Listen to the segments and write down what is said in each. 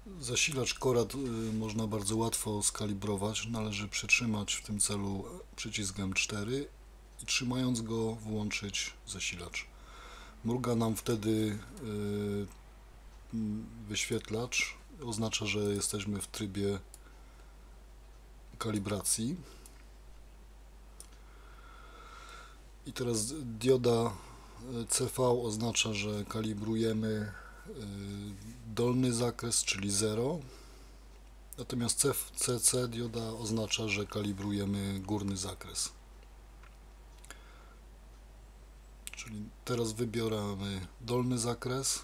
Zasilacz Corad można bardzo łatwo skalibrować. Należy przytrzymać w tym celu przycisk M4 i trzymając go włączyć zasilacz. Mruga nam wtedy wyświetlacz. Oznacza, że jesteśmy w trybie kalibracji. I teraz dioda CV oznacza, że kalibrujemy dolny zakres, czyli 0. Natomiast CC dioda oznacza, że kalibrujemy górny zakres. Czyli teraz wybieramy dolny zakres.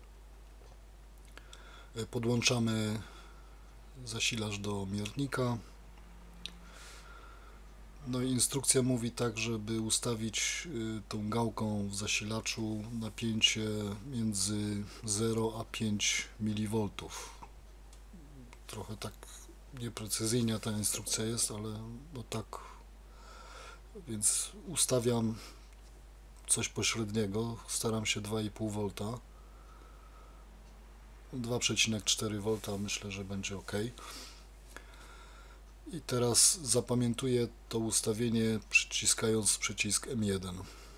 Podłączamy zasilacz do miernika. No i instrukcja mówi tak, żeby ustawić tą gałką w zasilaczu napięcie między 0 a 5 mV. Trochę tak nieprecyzyjnie ta instrukcja jest, ale no tak, więc ustawiam coś pośredniego, staram się 2,5 V. 2,4 V myślę, że będzie ok. I teraz zapamiętuję to ustawienie przyciskając przycisk M1.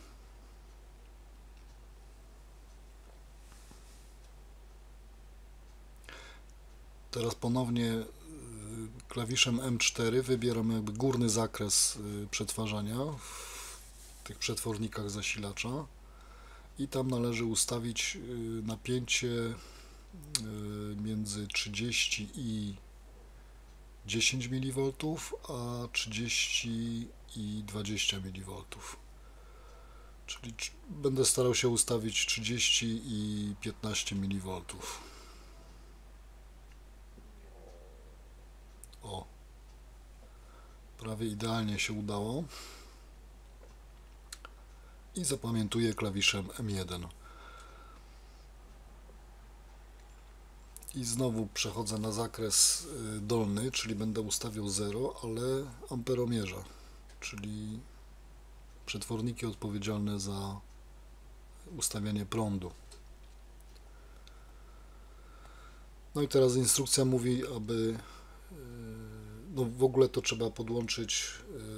Teraz ponownie klawiszem M4 wybieram jakby górny zakres przetwarzania w tych przetwornikach zasilacza i tam należy ustawić napięcie między 30 i 10 mV, a 30 i 20 mV. Czyli będę starał się ustawić 30 i 15 mV. O, prawie idealnie się udało. I zapamiętuję klawiszem M1. I znowu przechodzę na zakres dolny, czyli będę ustawiał 0, ale amperomierza, czyli przetworniki odpowiedzialne za ustawianie prądu. No i teraz instrukcja mówi, aby no w ogóle to trzeba podłączyć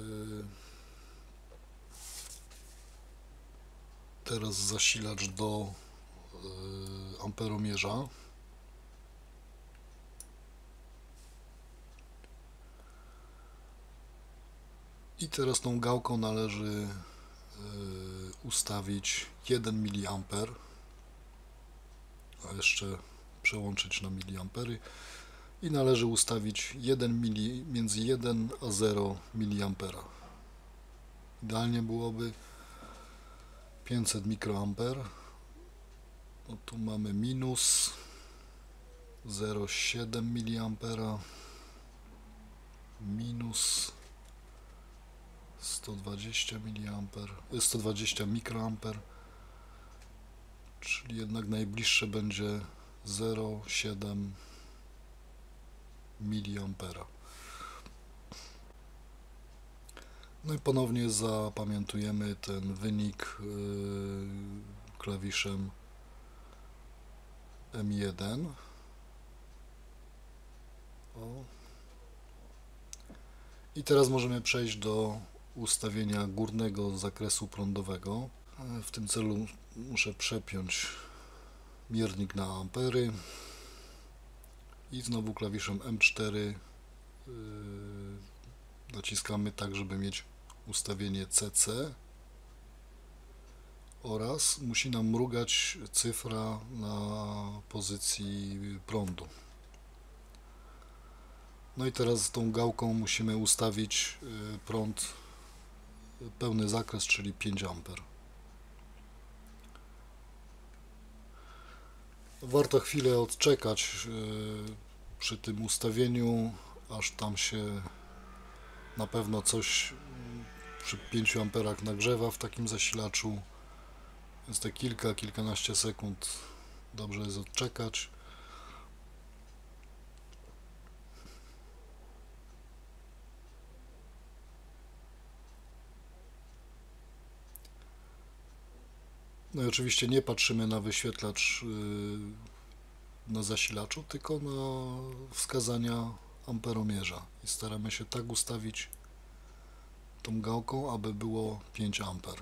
teraz zasilacz do amperomierza. I teraz tą gałką należy ustawić 1 mA, a jeszcze przełączyć na miliampery i należy ustawić między 1 a 0 mA. Idealnie byłoby 500 mikroamper. No tu mamy minus 0,7 mA, minus 120 mikroamper, czyli jednak najbliższe będzie 0,7 mA. No i ponownie zapamiętujemy ten wynik klawiszem M1. O. I teraz możemy przejść do ustawienia górnego zakresu prądowego. W tym celu muszę przepiąć miernik na ampery i znowu klawiszem M4 naciskamy tak, żeby mieć ustawienie CC oraz musi nam mrugać cyfra na pozycji prądu. No i teraz tą gałką musimy ustawić prąd, pełny zakres, czyli 5 A. Warto chwilę odczekać przy tym ustawieniu, aż tam się na pewno coś przy 5 amperach nagrzewa w takim zasilaczu, więc te kilkanaście sekund dobrze jest odczekać. No i oczywiście nie patrzymy na wyświetlacz na zasilaczu, tylko na wskazania amperomierza i staramy się tak ustawić tą gałką, aby było 5 amper.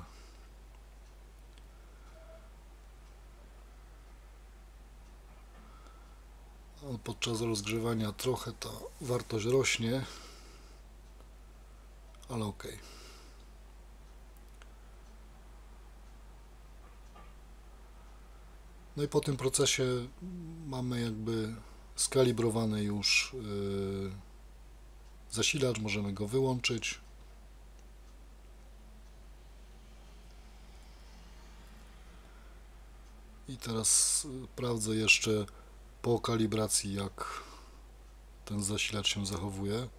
Podczas rozgrzewania trochę ta wartość rośnie, ale ok. No i po tym procesie mamy jakby skalibrowany już zasilacz, możemy go wyłączyć. I teraz sprawdzę jeszcze po kalibracji, jak ten zasilacz się zachowuje.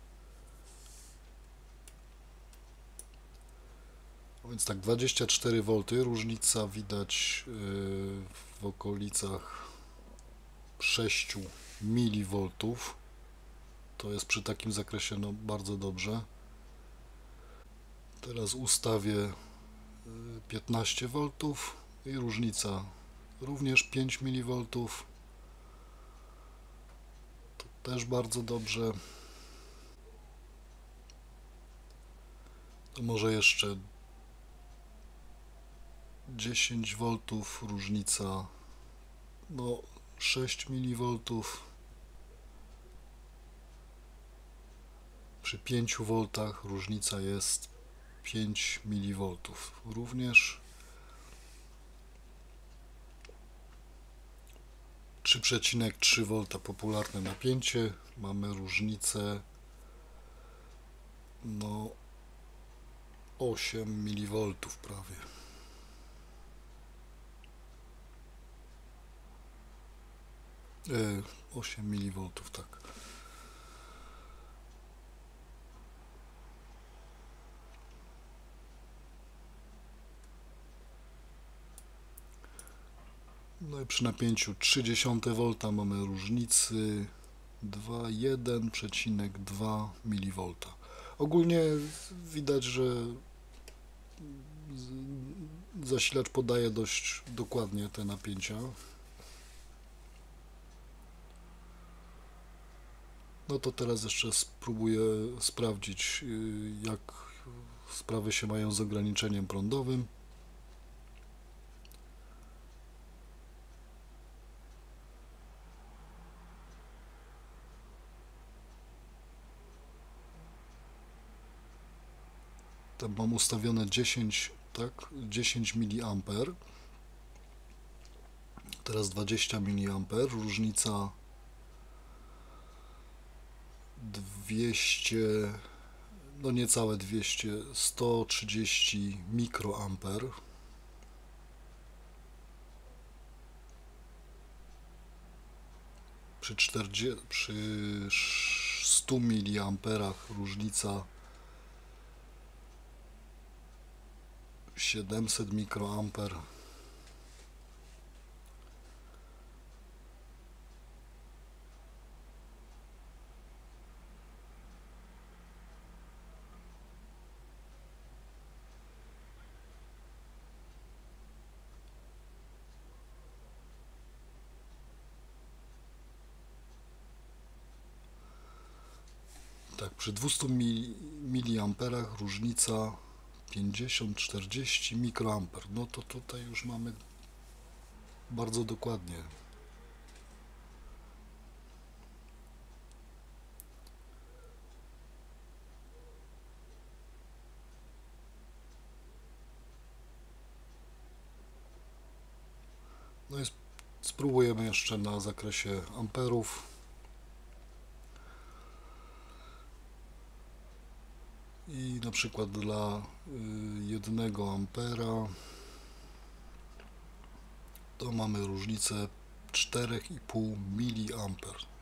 A więc tak, 24 V, różnica widać w okolicach 6 mV. To jest przy takim zakresie no, bardzo dobrze. Teraz ustawię 15 V i różnica również 5 mV. To też bardzo dobrze. To może jeszcze 10 V, różnica no 6 mV. Przy 5 V różnica jest 5 mV również. 3,3 V popularne napięcie, mamy różnicę no 8 mV prawie. E, 8 mV, tak. No i przy napięciu 0,3 V mamy różnicy 1,2 mV. Ogólnie widać, że zasilacz podaje dość dokładnie te napięcia. No to teraz jeszcze spróbuję sprawdzić, jak sprawy się mają z ograniczeniem prądowym. Tam mam ustawione 10, tak, 10 mA. Teraz 20 mA, różnica 200, no niecałe 200, 130 mikroamper. Przy 100 mA różnica 700 mikroamper. Tak, przy 200 mA różnica 50-40 mikroamper. No to tutaj już mamy bardzo dokładnie. No i spróbujemy jeszcze na zakresie amperów. I na przykład dla 1 ampera to mamy różnicę 4,5 mA.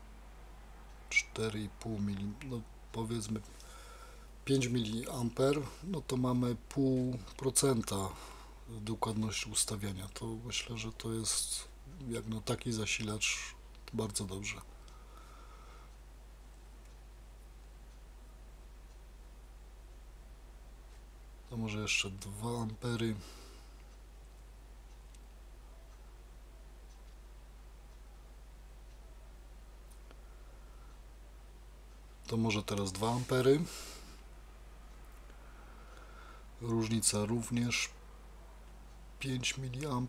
4,5 mA, no powiedzmy 5 mA, no to mamy 0,5% dokładności ustawiania. To myślę, że to jest jak na taki zasilacz bardzo dobrze. To może jeszcze 2 ampery. To może teraz 2 ampery. Różnica również 5 mA.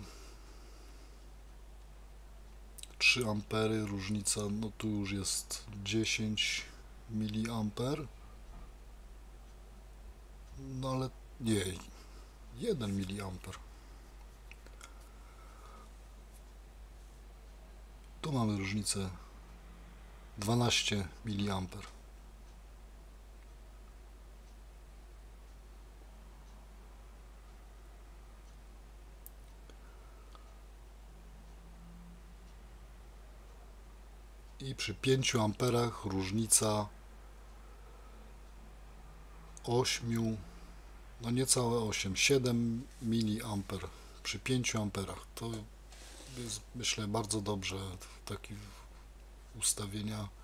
3 ampery, różnica, no tu już jest 10 mA. No ale nie, 1 mA. Tu mamy różnicę 12 mA. I przy 5 amperach różnica 8, no niecałe 8, 7 mA przy 5 amperach. To jest, myślę, bardzo dobrze takie ustawienia